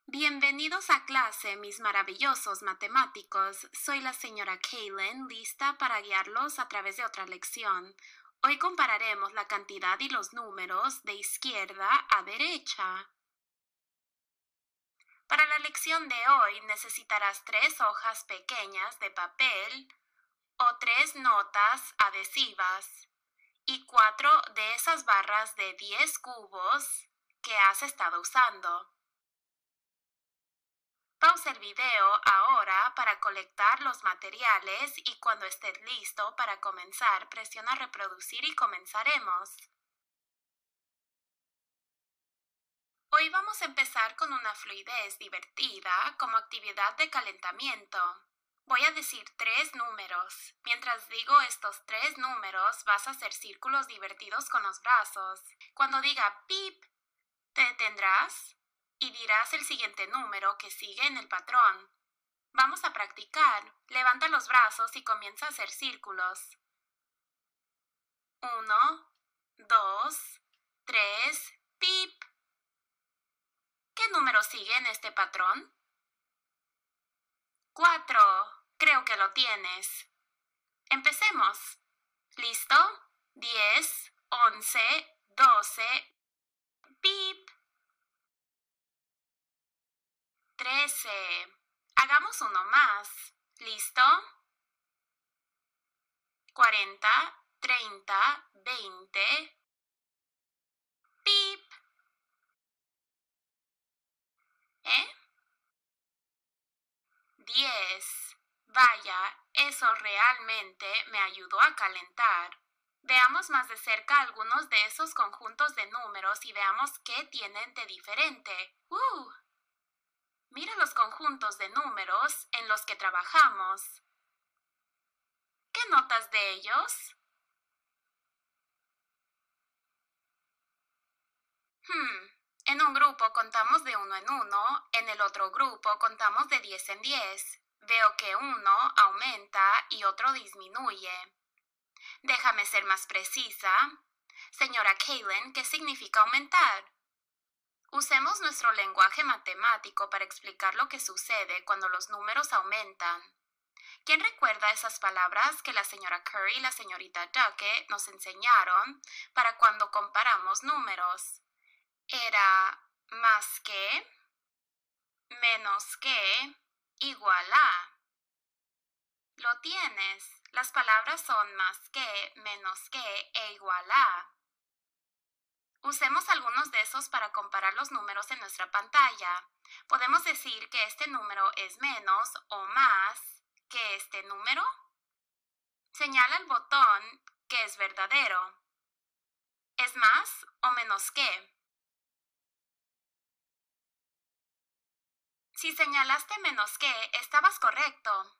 Bienvenidos a clase, mis maravillosos matemáticos. Soy la señora Kaylin, lista para guiarlos a través de otra lección. Hoy compararemos la cantidad y los números de izquierda a derecha. Para la lección de hoy necesitarás 3 hojas pequeñas de papel o 3 notas adhesivas y 4 de esas barras de 10 cubos que has estado usando. Pausa el video ahora para colectar los materiales y cuando estés listo para comenzar, presiona reproducir y comenzaremos. Hoy vamos a empezar con una fluidez divertida como actividad de calentamiento. Voy a decir 3 números. Mientras digo estos 3 números, vas a hacer círculos divertidos con los brazos. Cuando diga pip, te detendrás y dirás el siguiente número que sigue en el patrón. Vamos a practicar. Levanta los brazos y comienza a hacer círculos. 1, 2, 3, pip. ¿Qué número sigue en este patrón? 4. Creo que lo tienes. Empecemos. ¿Listo? 10, 11, 12, pip. 13. Hagamos uno más. ¿Listo? 40, 30, 20. ¡Pip! ¿Eh? 10. Vaya, eso realmente me ayudó a calentar. Veamos más de cerca algunos de esos conjuntos de números y veamos qué tienen de diferente. Mira los conjuntos de números en los que trabajamos. ¿Qué notas de ellos? En un grupo contamos de 1 en 1, en el otro grupo contamos de 10 en 10. Veo que uno aumenta y otro disminuye. Déjame ser más precisa. Señora Kaylin, ¿qué significa aumentar? Usemos nuestro lenguaje matemático para explicar lo que sucede cuando los números aumentan. ¿Quién recuerda esas palabras que la señora Curry y la señorita Duckett nos enseñaron para cuando comparamos números? Era más que, menos que, igual a. Lo tienes. Las palabras son más que, menos que e igual a. Usemos algunos de esos para comparar los números en nuestra pantalla. Podemos decir que este número es menos o más que este número. Señala el botón que es verdadero. ¿Es más o menos que? Si señalaste menos que, estabas correcto.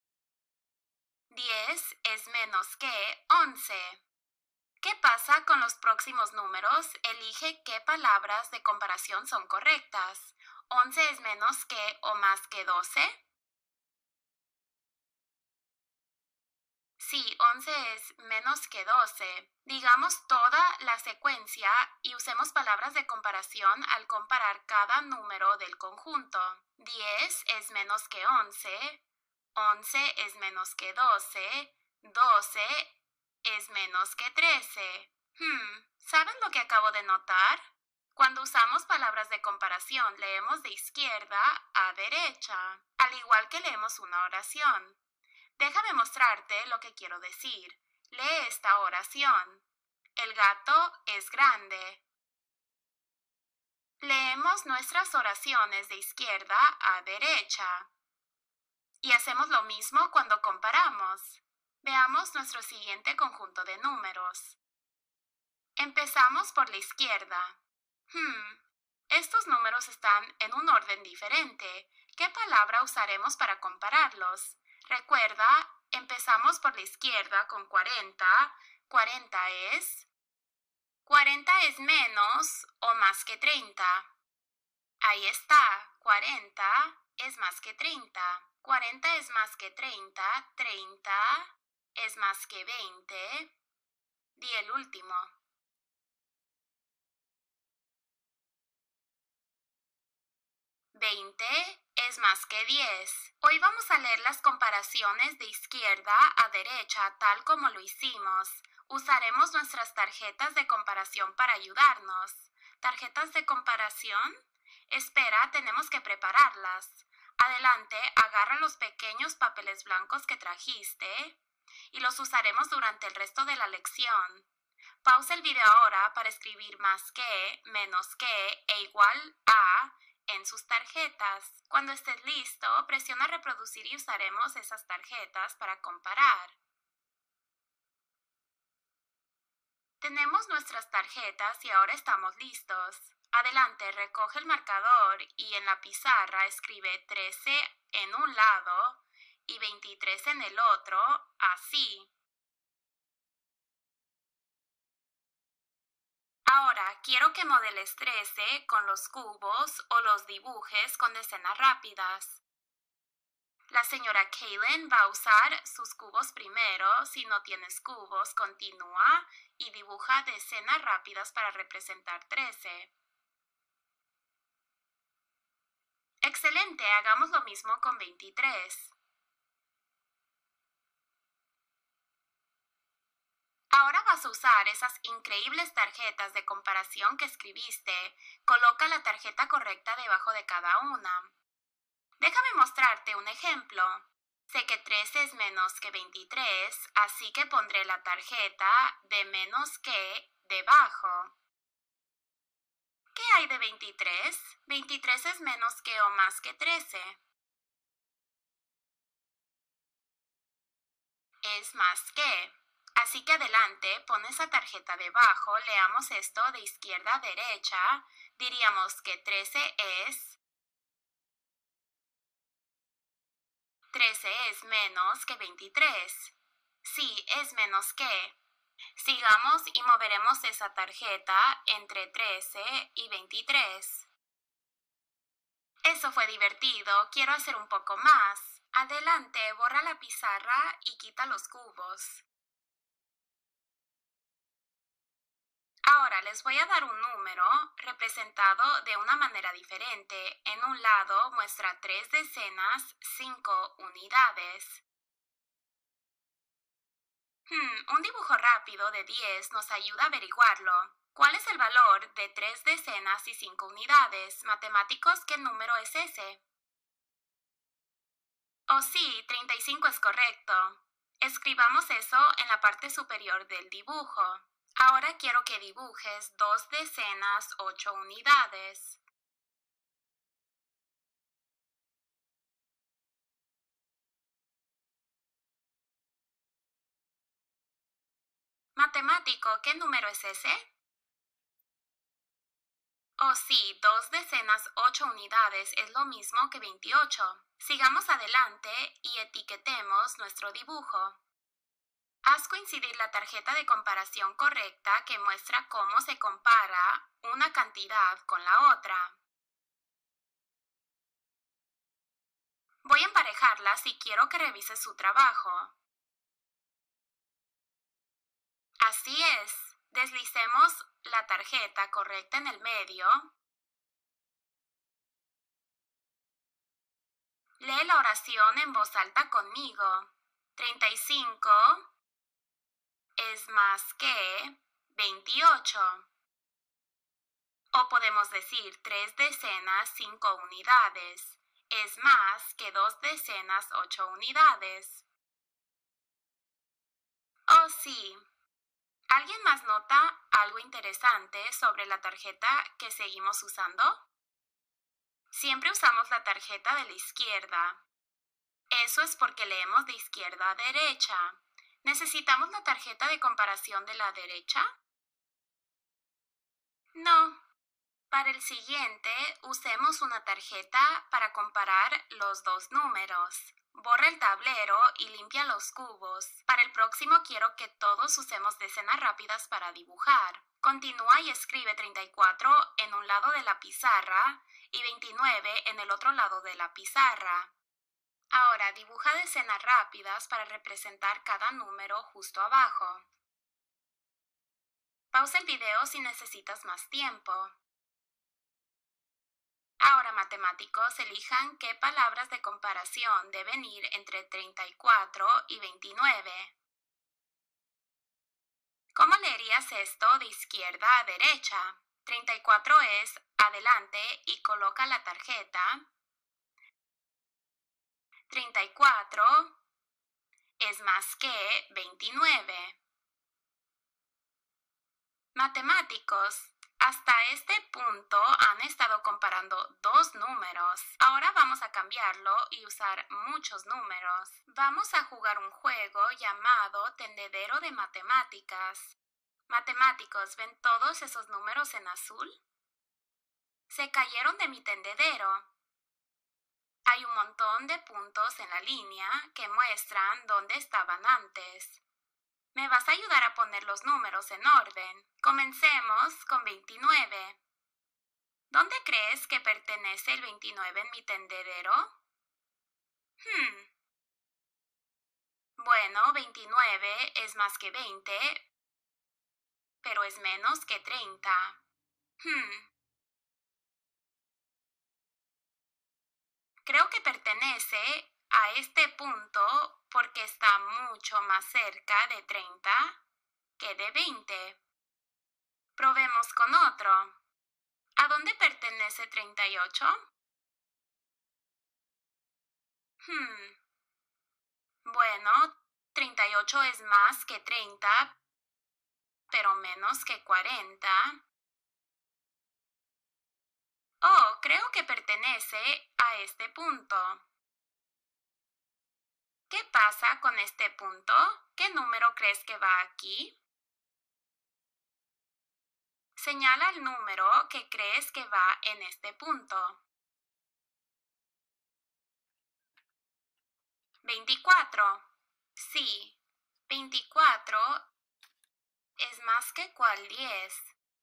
10 es menos que 11. ¿Qué pasa con los próximos números? Elige qué palabras de comparación son correctas. ¿11 es menos que o más que 12? Sí, 11 es menos que 12. Digamos toda la secuencia y usemos palabras de comparación al comparar cada número del conjunto. 10 es menos que 11, 11 es menos que 12, 12 es menos que 13. ¿Saben lo que acabo de notar? Cuando usamos palabras de comparación, leemos de izquierda a derecha, al igual que leemos una oración. Déjame mostrarte lo que quiero decir. Lee esta oración. El gato es grande. Leemos nuestras oraciones de izquierda a derecha. Y hacemos lo mismo cuando comparamos. Veamos nuestro siguiente conjunto de números. Empezamos por la izquierda. Estos números están en un orden diferente. ¿Qué palabra usaremos para compararlos? Recuerda, empezamos por la izquierda con 40. 40 es... 40 es menos o más que 30. Ahí está, 40 es más que 30. 40 es más que 30. 30 es más que 20. Di el último. 20 es más que 10. Hoy vamos a leer las comparaciones de izquierda a derecha tal como lo hicimos. Usaremos nuestras tarjetas de comparación para ayudarnos. ¿Tarjetas de comparación? Espera, tenemos que prepararlas. Adelante, agarra los pequeños papeles blancos que trajiste y los usaremos durante el resto de la lección. Pausa el video ahora para escribir más que, menos que e igual a en sus tarjetas. Cuando estés listo, presiona reproducir y usaremos esas tarjetas para comparar. Tenemos nuestras tarjetas y ahora estamos listos. Adelante, recoge el marcador y en la pizarra escribe 13 en un lado y 23 en el otro, así. Ahora, quiero que modeles 13 con los cubos o los dibujes con decenas rápidas. La señora Kaylin va a usar sus cubos primero. Si no tienes cubos, continúa y dibuja decenas rápidas para representar 13. Excelente, hagamos lo mismo con 23. Ahora vas a usar esas increíbles tarjetas de comparación que escribiste. Coloca la tarjeta correcta debajo de cada una. Déjame mostrarte un ejemplo. Sé que 13 es menos que 23, así que pondré la tarjeta de menos que debajo. ¿Qué hay de 23? 23 es menos que o más que 13. Es más que. Así que adelante, pon esa tarjeta debajo, leamos esto de izquierda a derecha. Diríamos que 13 es menos que 23. Sí, es menos que. Sigamos y moveremos esa tarjeta entre 13 y 23. Eso fue divertido, quiero hacer un poco más. Adelante, borra la pizarra y quita los cubos. Ahora les voy a dar un número representado de una manera diferente. En un lado muestra 3 decenas, 5 unidades. Un dibujo rápido de 10 nos ayuda a averiguarlo. ¿Cuál es el valor de 3 decenas y 5 unidades? Matemáticos, ¿qué número es ese? Oh sí, 35 es correcto. Escribamos eso en la parte superior del dibujo. Ahora quiero que dibujes 2 decenas, 8 unidades. Matemático, ¿qué número es ese? Oh sí, 2 decenas, 8 unidades es lo mismo que 28. Sigamos adelante y etiquetemos nuestro dibujo. Haz coincidir la tarjeta de comparación correcta que muestra cómo se compara una cantidad con la otra. Voy a emparejarlas y quiero que revises su trabajo. Así es. Deslicemos la tarjeta correcta en el medio. Lee la oración en voz alta conmigo. 35 es más que 28. O podemos decir 3 decenas, 5 unidades. Es más que 2 decenas, 8 unidades. Oh sí. ¿Alguien más nota algo interesante sobre la tarjeta que seguimos usando? Siempre usamos la tarjeta de la izquierda. Eso es porque leemos de izquierda a derecha. ¿Necesitamos la tarjeta de comparación de la derecha? No. Para el siguiente, usemos una tarjeta para comparar los dos números. Borra el tablero y limpia los cubos. Para el próximo quiero que todos usemos decenas rápidas para dibujar. Continúa y escribe 34 en un lado de la pizarra y 29 en el otro lado de la pizarra. Ahora dibuja decenas rápidas para representar cada número justo abajo. Pausa el video si necesitas más tiempo. Ahora, matemáticos, elijan qué palabras de comparación deben ir entre 34 y 29. ¿Cómo leerías esto de izquierda a derecha? 34 es adelante y coloca la tarjeta. 34 es más que 29. Matemáticos, hasta este punto han estado comparando dos números. Ahora vamos a cambiarlo y usar muchos números. Vamos a jugar un juego llamado Tendedero de Matemáticas. Matemáticos, ¿ven todos esos números en azul? Se cayeron de mi tendedero. Hay un montón de puntos en la línea que muestran dónde estaban antes. ¿Me vas a ayudar a poner los números en orden? Comencemos con 29. ¿Dónde crees que pertenece el 29 en mi tendedero? Bueno, 29 es más que 20, pero es menos que 30. Creo que pertenece a este punto porque está mucho más cerca de 30 que de 20. Probemos con otro. ¿A dónde pertenece 38? Bueno, 38 es más que 30, pero menos que 40. Oh, creo que pertenece a este punto. ¿Qué pasa con este punto? ¿Qué número crees que va aquí? Señala el número que crees que va en este punto. 24. Sí, 24 es más que ¿cuál 10?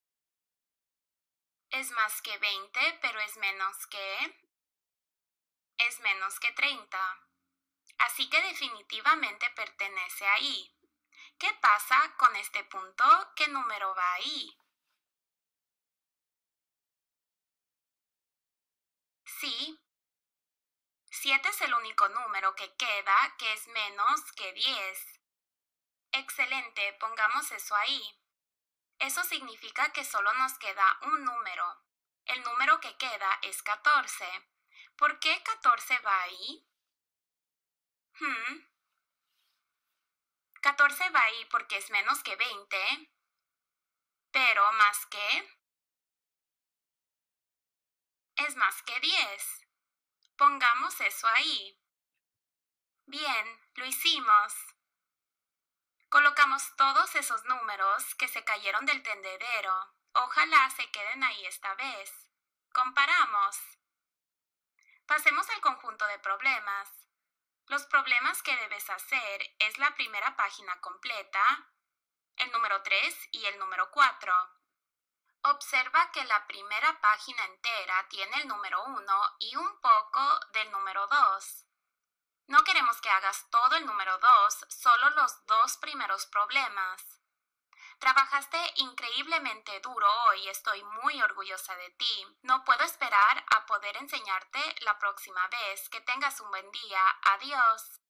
Es más que 20, pero es menos que... Es menos que 30. Así que definitivamente pertenece ahí. ¿Qué pasa con este punto? ¿Qué número va ahí? Sí, 7 es el único número que queda que es menos que 10. Excelente, pongamos eso ahí. Eso significa que solo nos queda un número. El número que queda es 14. ¿Por qué 14 va ahí? 14 va ahí porque es menos que 20, pero más que es más que 10. Pongamos eso ahí. Bien, lo hicimos. Colocamos todos esos números que se cayeron del tendedero. Ojalá se queden ahí esta vez. Comparamos. Pasemos al conjunto de problemas. Los problemas que debes hacer es la primera página completa, el número 3 y el número 4. Observa que la primera página entera tiene el número 1 y un poco del número 2. No queremos que hagas todo el número 2, solo los dos primeros problemas. Trabajaste increíblemente duro hoy y estoy muy orgullosa de ti. No puedo esperar a poder enseñarte la próxima vez. Que tengas un buen día. Adiós.